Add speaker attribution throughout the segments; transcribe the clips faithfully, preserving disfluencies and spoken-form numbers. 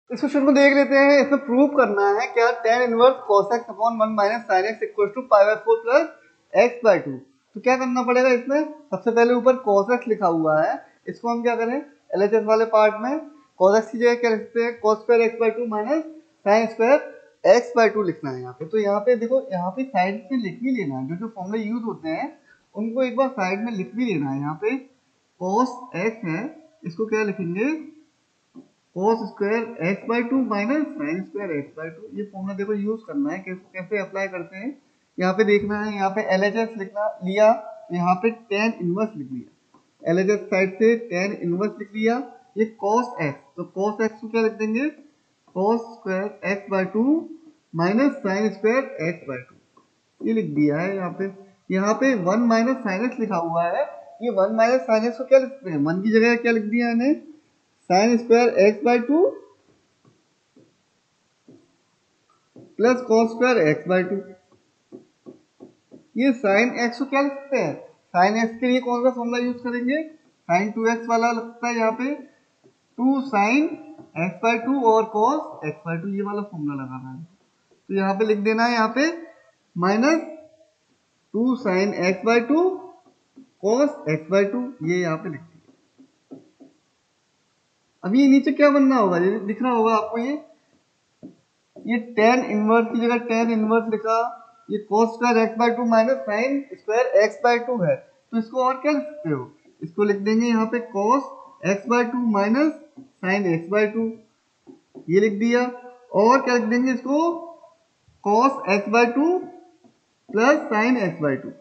Speaker 1: इस क्वेश्चन को देख लेते हैं। इसमें प्रूव करना है क्या tan inverse cos x upon one minus sin x equal to pi by four plus x by two. तो क्या करना पड़ेगा इसमें, सबसे पहले ऊपर cos x लिखा हुआ है, इसको हम क्या करें L H S वाले पार्ट में cos x की जगह क्या लिखते हैं cos square x by two minus sin square x by two लिखना है यहाँ पे। तो यहाँ पे देखो, यहाँ पे साइड में लिख भी लेना है, जो जो फॉर्मूले यूज होते हैं उनको एक बार साइड में लिख भी लेना है। यहाँ पे cos x है, इसको क्या लिखेंगे cos square x by two minus sin square x by two. ये फॉर्मूला देखो यूज करना है, कैसे कैसे अप्लाई करते हैं यहाँ पे देखना है। यहाँ पे L H S लिखना लिया, यहाँ पे tan इनवर्स लिख लिया, L H S साइड से tan इनवर्स लिख लिया। ये cos x, तो cos x को क्या लिख देंगे cos square x by two minus sin square x by two, ये लिख दिया है। यहाँ पे यहाँ पे वन माइनस sin x लिखा हुआ है, ये वन माइनस sin x को क्या लिखते हैं, वन की जगह क्या लिख दिया है sine square x by two plus cos square x by two. ये साइन एक्स को क्या लिखते हैं, साइन एक्स के लिए कौन सा फॉर्मूला यूज करेंगे, साइन टू एक्स वाला लगता है यहाँ पे, two sine x by two और कॉस एक्स बाय टू, ये वाला फॉर्मूला लगाना है। तो यहाँ पे लिख देना है यहाँ पे minus two sine x by two cos x by two, ये यहाँ पे लिख दिया। अभी ये नीचे क्या बनना होगा, ये दिख रहा होगा आपको, ये ये tan इनवर्स की जगह tan इनवर्स लिखा, ये cos square x by two minus sine square x by two है, तो इसको और क्या लिख सकते हो, इसको लिख देंगे यहाँ पे cos x by two minus sine x by two, ये लिख दिया। और क्या लिख देंगे इसको cos x by two plus sine x by two,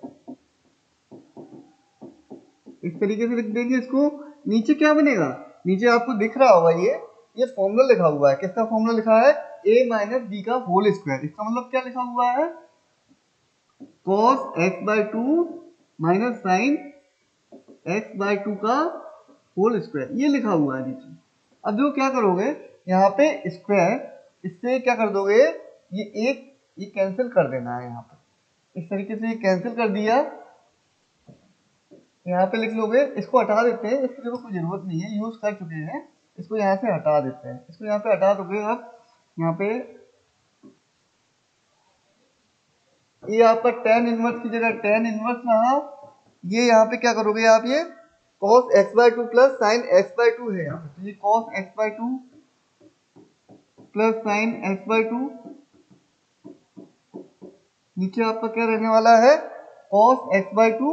Speaker 1: इस तरीके से लिख देंगे इसको। नीचे क्या बनेगा, नीचे आपको दिख रहा होगा ये ये फॉर्मूला लिखा हुआ है, किसका फॉर्मूला लिखा है a माइनस बी का होल स्क्वायर। इसका मतलब क्या लिखा हुआ है cos x by two minus sine x by two का होल स्क्वायर, ये लिखा हुआ है नीचे। अब देखो क्या करोगे, यहाँ पे स्क्वायर, इससे क्या कर दोगे, ये एक ये कैंसिल कर देना है, यहाँ पे इस तरीके से ये कैंसिल कर दिया, यहाँ पे लिख लोगे। इसको हटा देते हैं, इसकी देखो कोई जरूरत नहीं है, यूज कर चुके हैं, इसको यहाँ से हटा देते हैं। इसको यहाँ पे हटा दोगे आप, यहाँ पे ये आपका tan इनवर्स की जगह tan इनवर्स रहा, ये यहाँ पे क्या करोगे आप, ये cos x by two plus sine x by two है यहाँ पे, तो ये cos x by two plus sine x by two, नीचे आपका क्या रहने वाला है cos x by two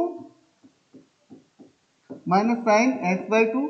Speaker 1: minus sine x by two.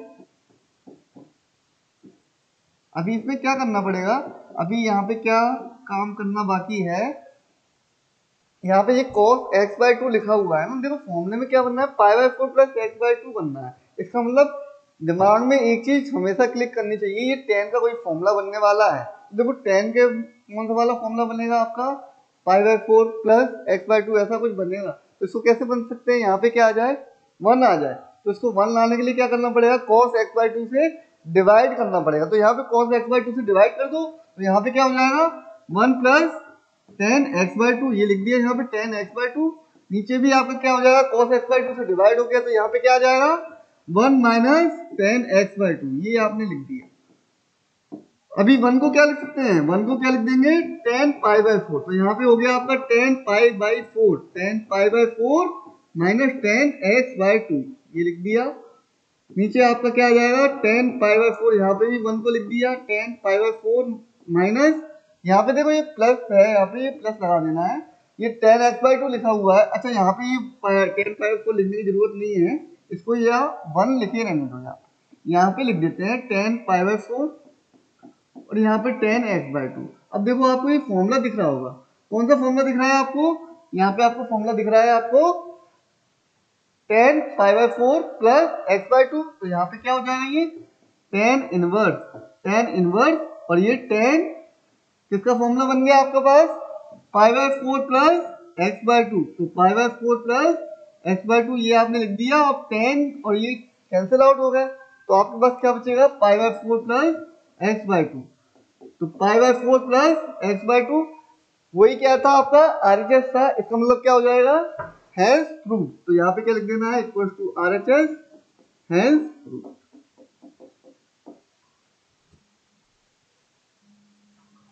Speaker 1: अभी इसमें क्या करना पड़ेगा, अभी यहाँ पे क्या काम करना बाकी है, यहाँ पे ये cos x बाय टू लिखा हुआ है ना, देखो फॉर्मूले में क्या बनना है pi by four plus x by two बनना है। इसका मतलब दिमाग में एक चीज हमेशा क्लिक करनी चाहिए, ये tan का कोई फॉर्मूला बनने वाला है। देखो tan के कौन सा वाला फॉर्मूला बनेगा आपका pi by four plus x by two, ऐसा कुछ बनेगा। तो इसको कैसे बन सकते हैं, यहाँ पे क्या आ जाए वन आ जाए, तो इसको वन लाने के लिए क्या करना पड़ेगा cos x बाय टू से डिवाइड करना पड़ेगा। तो यहाँ पे cos x बाय टू से डिवाइड कर दो, तो यहाँ पे क्या हो जाएगा one plus tan x by two, ये लिख दिया यहाँ पे tan x बाय टू। नीचे भी आपका क्या हो जाएगा cos x बाय टू से डिवाइड हो गया, तो यहाँ पे क्या आ जाएगा one minus tan x by two, ये आपने लिख दिया। अभी वन को क्या लिख सकते हैं, वन को क्या लिख देंगे tan पाई बाय फोर, तो यहाँ पे हो गया आपका tan pi by four, tan pi by four minus tan x by two, ये लिख दिया। नीचे आपका क्या आ जाएगा tan पाई बाय फोर, यहाँ पे भी वन को लिख दिया tan pi by four minus, यहाँ पे देखो ये प्लस है, यहाँ पे ये प्लस लगा देना है, ये tan x बाय टू लिखा हुआ है। अच्छा यहाँ पे ये tan पाई बाय फोर लिखने की जरूरत नहीं है, इसको यहाँ वन लिखे रहने दो, यहाँ यहाँ पे लिख देते हैं tan पाई बाय फोर और यहाँ पे tan x बाय टू। अब देखो आपको ये फॉर्मूला दिख रहा होगा, कौन सा फॉर्मूला दिख रहा है आपको, यहाँ पे आपको फॉर्मूला दिख रहा है आपको tan pi by four plus x by two, तो यहाँ पे क्या हो जाएगा ये tan इनवर्स, tan इनवर्स, और ये tan किसका फॉर्मूला बन गया आपके पास pi by four plus x by two, तो pi by four plus x by two ये आपने लिख दिया, और tan और ये कैंसिल आउट हो गए, तो आपके पास क्या बचेगा pi by four plus x by two. तो pi by four plus x by two वही क्या था आपका आरएचएस था, इसका मतलब क्या हो जाएगा हैंस प्रूफ। तो यहाँ पे क्या लिख देना है equal to RHS hence proof.